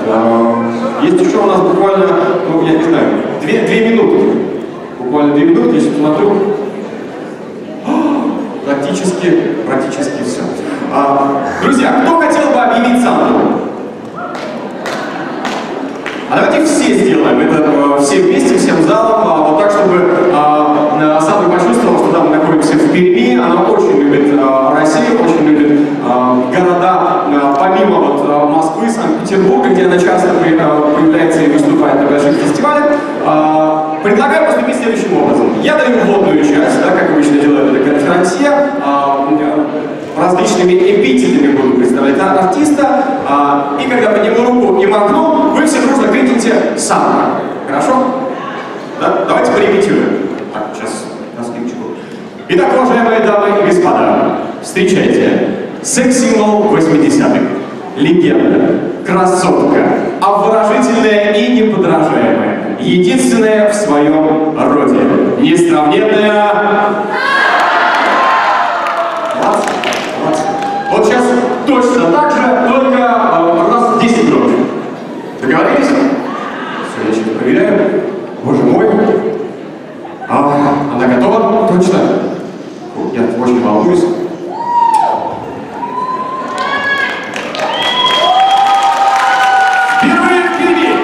Есть еще у нас буквально, ну, я не знаю, 2 минуты. Буквально 2 минуты, если посмотрю. Практически все. Друзья, кто хотел бы объявить Сандру? А давайте все сделаем это, все вместе, всем залом, вот так, чтобы Сандра почувствовала, что там мы находимся в Перми. Она очень любит Россию, очень любит города, помимо вот Москвы, Санкт-Петербурга, где она часто появляется и выступает на больших фестивалях. Предлагаю поступить следующим образом. Я даю вводную часть, да, как обычно делают это конферансье, различными эпитетами буду представлять артиста, и когда подниму руку и махну, вы все дружно крикните «Сандра». Хорошо? Да? Давайте порепетируем. Так, сейчас на скидочку. Итак, уважаемые дамы и господа, встречайте секс-символ 80-х, легенда, красотка, обворожительная и неподражаемая, единственная в своем роде, несравненная... Вот сейчас точно так же, только раз в 10 громче. Договорились? Все, я сейчас проверяю. Боже мой. Она готова? Точно? Я очень волнуюсь. Впервые в Перми.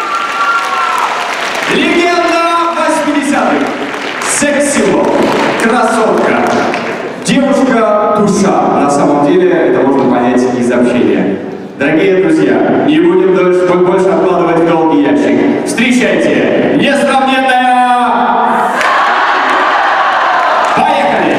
Легенда 80-х. Секс-символ. Красотка. Девушка-душа. На самом деле, это можно понять из общения. Дорогие друзья, не будем больше откладывать в долгий ящик. Встречайте, несравненная... Поехали!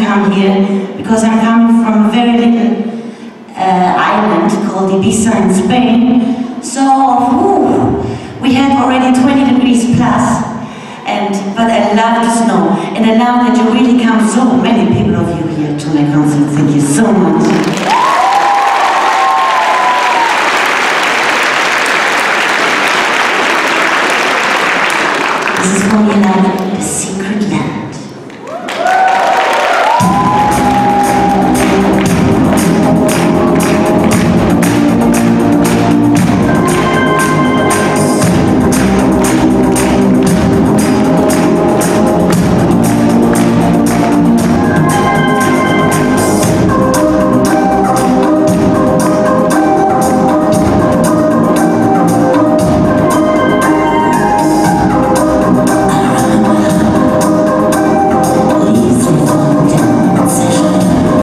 come here because I'm coming from a very little island called Ibiza in Spain. So, we had already 20 degrees plus, but I love the snow, and I love that you really come, so many people of you here to my concert. Thank you so much. This is for me like the secret.